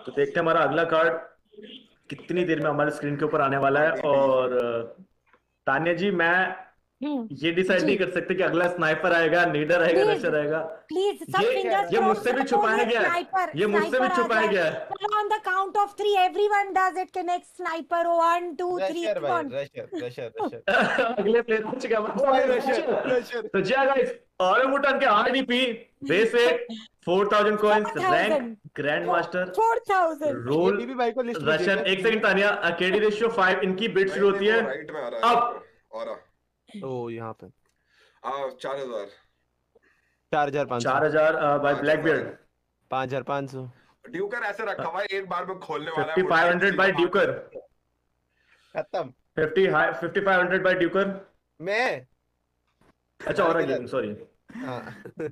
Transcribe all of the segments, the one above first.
तो देखते हैं हमारा अगला कार्ड कितनी देर में हमारे स्क्रीन के ऊपर आने वाला है। और तान्या जी, मैं ये डिसाइड नहीं जी कर सकते कि अगला स्नाइपर आएगा, नीडर आएगा, प्लीज रशर आएगा। प्लीज सब फिंगर्स ये क्रॉस मुझसे भी करो, छुपाया ये गया है, स्नाइपर ये मुझसे भी स्नाइपर आ छुपाया जाए। गया है। चलो on the count of 3 everyone does it के नेक्स्ट स्नाइपर। 1 2 3 रशर कम भाई, ऑन। रशर अगले प्लेयर को चुका भाई, रशर। तो जी गाइस, ऑरंगुटान के RDP base weight 4000 coins, rank 4000 grand master, 4000। ये रोल बीबी भाई को लिस्ट में रशन। एक सेकंड तानिया, केडी रेशियो 5 इनकी बिट शुरू होती है राइट में आ रहा है अब। और ओ यहाँ पे 4000 4500 4000 बाय ब्लैकबियर्ड, 5500 ड्यूकर ऐसे रखा हुआ है, एक बार में खोलने वाला है। 5500 बाय ड्यूकर, खत्म। 5500 बाय ड्यूकर। मैं अच्छा और गेम, सॉरी। हाँ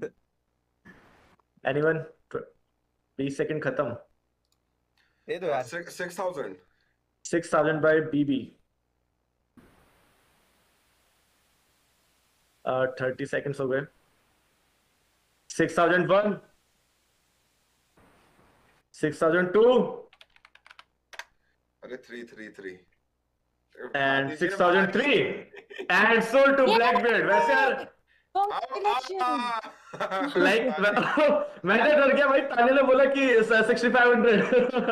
एनीवन 20 सेकंड खत्म। दे दो यार। 6000 6000 बाय बीबी, 30 सेकंड्स हो गए। 6001, 6002 अरे 333 and 6003 and sold to Blackbeard। वैसे यार लाइक मैं तो डर गया भाई, ताने ने बोला कि 6500।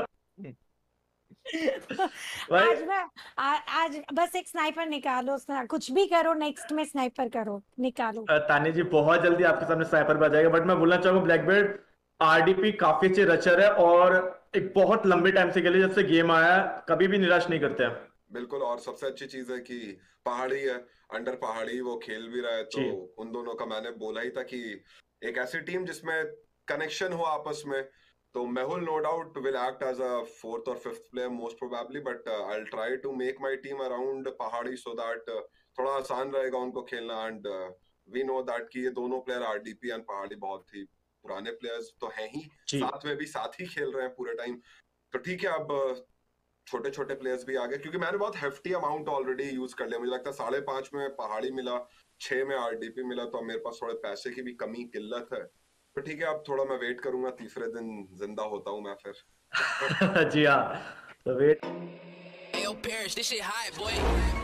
आज बस एक स्नाइपर निकालो, कुछ भी करो, नेक्स्ट में स्नाइपर करो, निकालो। ताने जी बहुत जल्दी आपके सामने स्नाइपर आ जाएगा, बट मैं बोलना चाहूंगा ब्लैकबीयर्ड आरडीपी काफी अच्छे रचर है और एक बहुत लंबे टाइम से खेले, जब से गेम आया कभी भी निराश नहीं करते हैं। बिल्कुल, और सबसे अच्छी चीज है कि पहाड़ी है, अंडर पहाड़ी वो खेल भी रहा है, तो उन दोनों का मैंने बोला ही था कि एक ऐसी टीम जिसमें कनेक्शन हो आपस में। तो Mehul no doubt will act as a 4th और 5th player most probably, but I will try to make my team around Pahadi so that थोड़ा आसान रहेगा उनको खेलना। एंड वी नो दैट कि ये दोनों प्लेयर आरडीपी एंड पहाड़ी बहुत ही पुराने प्लेयर्स तो हैं ही, साथ में भी साथ ही खेल रहे हैं पूरे टाइम। तो ठीक है, अब छोटे छोटे प्लेयर्स भी आ गए, क्योंकि मैंने बहुत हेफ्टी अमाउंट ऑलरेडी यूज कर लिया। मुझे लगता है 5.5 में पहाड़ी मिला, 6 में आरडीपी मिला, तो मेरे पास थोड़े पैसे की भी कमी किल्लत है। तो ठीक है, अब थोड़ा मैं वेट करूंगा, तीसरे दिन जिंदा होता हूँ मैं फिर। जी हाँ, तो wait. Hey, yo, Parrish, this shit hot, boy.